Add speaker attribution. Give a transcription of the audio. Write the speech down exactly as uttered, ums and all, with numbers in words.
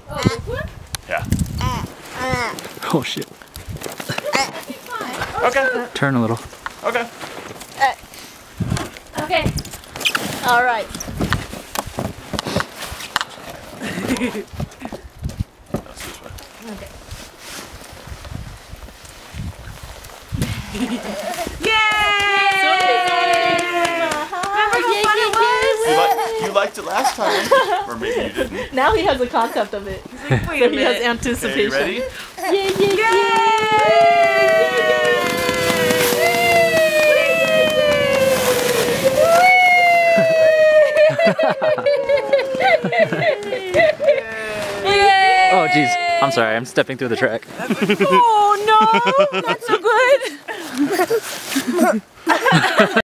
Speaker 1: Oh, this one?
Speaker 2: Yeah.
Speaker 3: Oh shit.
Speaker 2: Okay.
Speaker 3: Turn a little.
Speaker 2: Okay.
Speaker 1: Okay. All right.
Speaker 2: That's this way.
Speaker 1: Okay.
Speaker 2: You, li you liked it last time, or maybe you didn't.
Speaker 1: Now he has a concept of it.
Speaker 4: Wait
Speaker 1: So
Speaker 4: a
Speaker 1: he has
Speaker 4: minute.
Speaker 1: anticipation.
Speaker 2: Okay, you ready?
Speaker 1: Yeah, yeah,
Speaker 3: Oh jeez. I'm sorry. I'm stepping through the track.
Speaker 4: Oh no, that's so good.